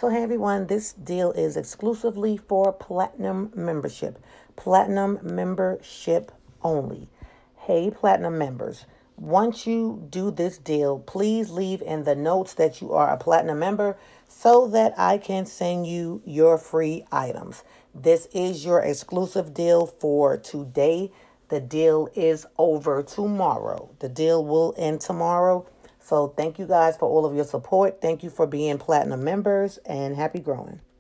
So, hey everyone, this deal is exclusively for Platinum membership. Platinum membership only. Hey, Platinum members, once you do this deal, please leave in the notes that you are a Platinum member so that I can send you your free items. This is your exclusive deal for today. The deal is over tomorrow. The deal will end tomorrow. So thank you guys for all of your support. Thank you for being Platinum members and happy growing.